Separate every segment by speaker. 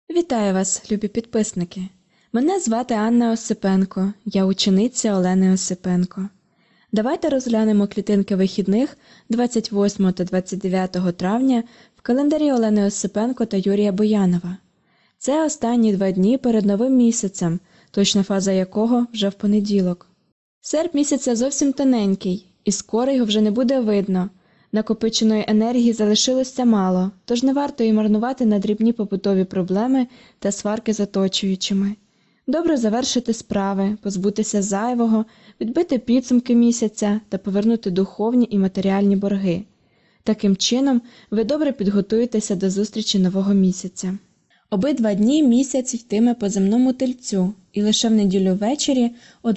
Speaker 1: Вітаю вас, любі підписники! Мене звати Анна Осипенко, я учениця Олени Осипенко. Давайте розглянемо клітинки вихідних 28 та 29 травня в календарі Олени Осипенко та Юрія Буянова. Це останні 2 дні перед новим місяцем, точна фаза якого вже в понеділок. Серп місяця зовсім тоненький, і скоро його вже не буде видно. Накопиченої енергії залишилося мало, тож не варто її марнувати на дрібні побутові проблеми та сварки з оточуючими. Добре завершити справи, позбутися зайвого, відбити підсумки місяця та повернути духовні і матеріальні борги. Таким чином, ви добре підготуєтеся до зустрічі нового місяця. Обидва дні місяць йтиме по земному тельцю, і лише в неділю ввечері о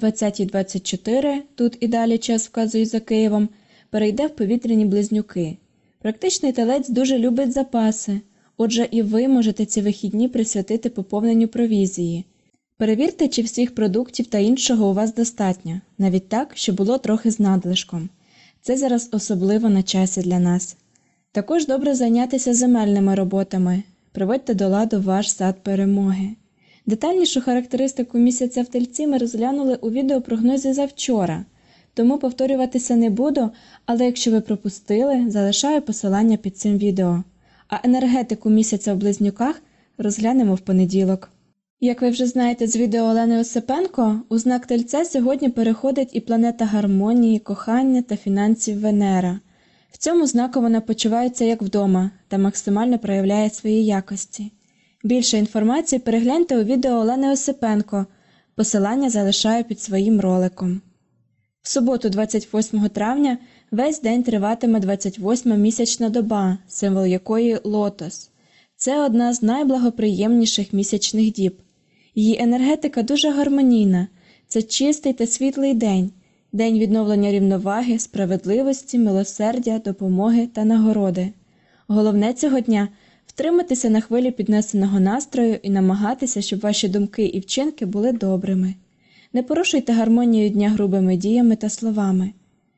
Speaker 1: 20:24, тут і далі час вказує за Києвом, перейде в повітряні близнюки. Практичний телець дуже любить запаси, отже і ви можете ці вихідні присвятити поповненню провізії. Перевірте, чи всіх продуктів та іншого у вас достатньо, навіть так, щоб було трохи з надлишком. Це зараз особливо на часі для нас. Також добре зайнятися земельними роботами. Приводьте до ладу ваш сад перемоги. Детальнішу характеристику місяця в Тельці ми розглянули у відеопрогнозі завчора, тому повторюватися не буду, але якщо ви пропустили, залишаю посилання під цим відео. А енергетику місяця в Близнюках розглянемо в понеділок. Як ви вже знаєте з відео Олени Осипенко, у знак Тельця сьогодні переходить і планета гармонії, кохання та фінансів Венера. В цьому знаку вона почувається як вдома та максимально проявляє свої якості. Більше інформації перегляньте у відео Олени Осипенко, посилання залишаю під своїм роликом. В суботу 28 травня весь день триватиме 28-ма місячна доба, символ якої – лотос. Це одна з найблагоприємніших місячних діб. Її енергетика дуже гармонійна, це чистий та світлий день, день відновлення рівноваги, справедливості, милосердя, допомоги та нагороди. Головне цього дня – втриматися на хвилі піднесеного настрою і намагатися, щоб ваші думки і вчинки були добрими. Не порушуйте гармонію дня грубими діями та словами.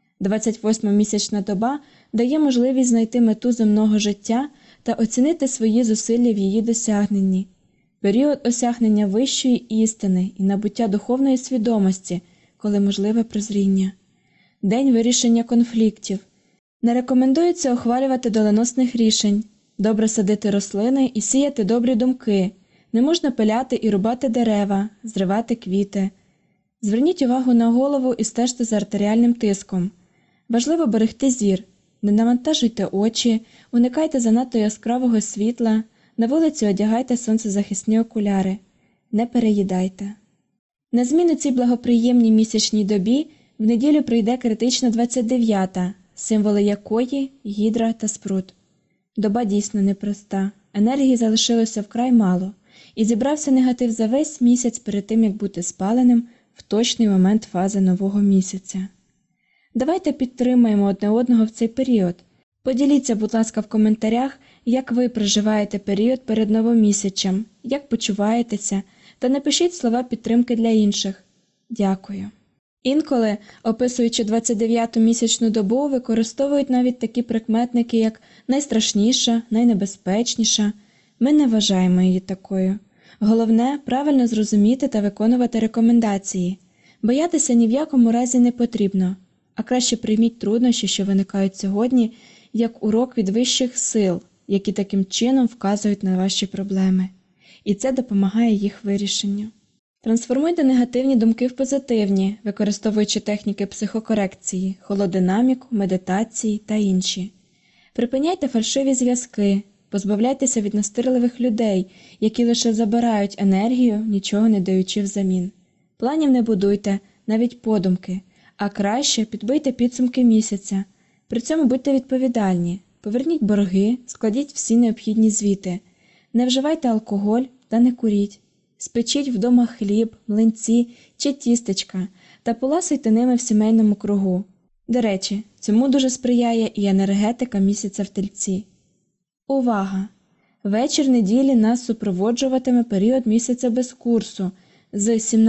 Speaker 1: 28-ма місячна доба дає можливість знайти мету земного життя та оцінити свої зусилля в її досягненні. Період осягнення вищої істини і набуття духовної свідомості, коли можливе прозріння. День вирішення конфліктів. Не рекомендується ухвалювати доленосних рішень, добре садити рослини і сіяти добрі думки, не можна пиляти і рубати дерева, зривати квіти. Зверніть увагу на голову і стежте за артеріальним тиском. Важливо берегти зір, не навантажуйте очі, уникайте занадто яскравого світла, на вулиці одягайте сонцезахисні окуляри, не переїдайте. На зміну цій благоприємній місячній добі в неділю прийде критична 29-та, символи якої – гідра та спрут. Доба дійсно непроста, енергії залишилося вкрай мало, і зібрався негатив за весь місяць перед тим, як бути спаленим в точний момент фази нового місяця. Давайте підтримаємо одне одного в цей період. Поділіться, будь ласка, в коментарях, як ви проживаєте період перед новомісячем, як почуваєтеся, та напишіть слова підтримки для інших. Дякую. Інколи, описуючи 29-ту місячну добу, використовують навіть такі прикметники, як найстрашніша, найнебезпечніша. Ми не вважаємо її такою. Головне – правильно зрозуміти та виконувати рекомендації. Боятися ні в якому разі не потрібно, а краще прийміть труднощі, що виникають сьогодні, як урок від вищих сил, які таким чином вказують на ваші проблеми. І це допомагає їх вирішенню. Трансформуйте негативні думки в позитивні, використовуючи техніки психокорекції, холодинаміку, медитації та інші. Припиняйте фальшиві зв'язки, позбавляйтеся від настирливих людей, які лише забирають енергію, нічого не даючи взамін. Планів не будуйте, навіть подумки, а краще підбийте підсумки місяця. При цьому будьте відповідальні, поверніть борги, складіть всі необхідні звіти. Не вживайте алкоголь та не куріть. Спечіть вдома хліб, млинці чи тістечка та поласуйте ними в сімейному кругу. До речі, цьому дуже сприяє і енергетика місяця в Тельці. Увага! Вечір неділі нас супроводжуватиме період місяця без курсу з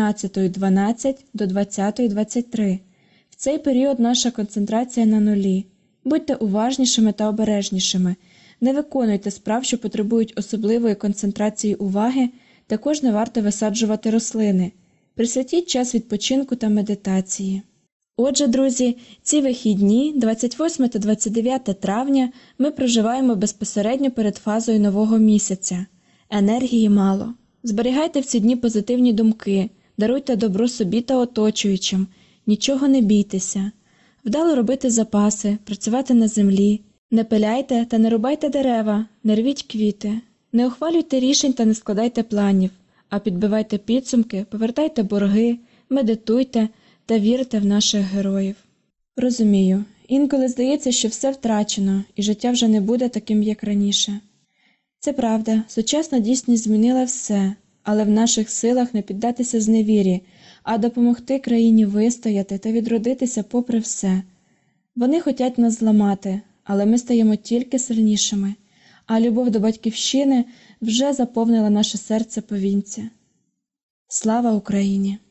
Speaker 1: 17:12 до 20:23. В цей період наша концентрація на нулі. Будьте уважнішими та обережнішими. Не виконуйте справ, що потребують особливої концентрації уваги, також не варто висаджувати рослини. Присвятіть час відпочинку та медитації. Отже, друзі, ці вихідні, 28 та 29 травня, ми проживаємо безпосередньо перед фазою нового місяця. Енергії мало. Зберігайте в ці дні позитивні думки, даруйте добро собі та оточуючим, нічого не бійтеся. Вдало робити запаси, працювати на землі. Не пиляйте та не рубайте дерева, не рвіть квіти. Не ухвалюйте рішень та не складайте планів, а підбивайте підсумки, повертайте борги, медитуйте та вірте в наших героїв. Розумію, інколи здається, що все втрачено, і життя вже не буде таким, як раніше. Це правда, сучасна дійсність змінила все, але в наших силах не піддатися зневірі, а допомогти країні вистояти та відродитися попри все. Вони хотять нас зламати, але ми стаємо тільки сильнішими, а любов до Батьківщини вже заповнила наше серце повінця. Слава Україні!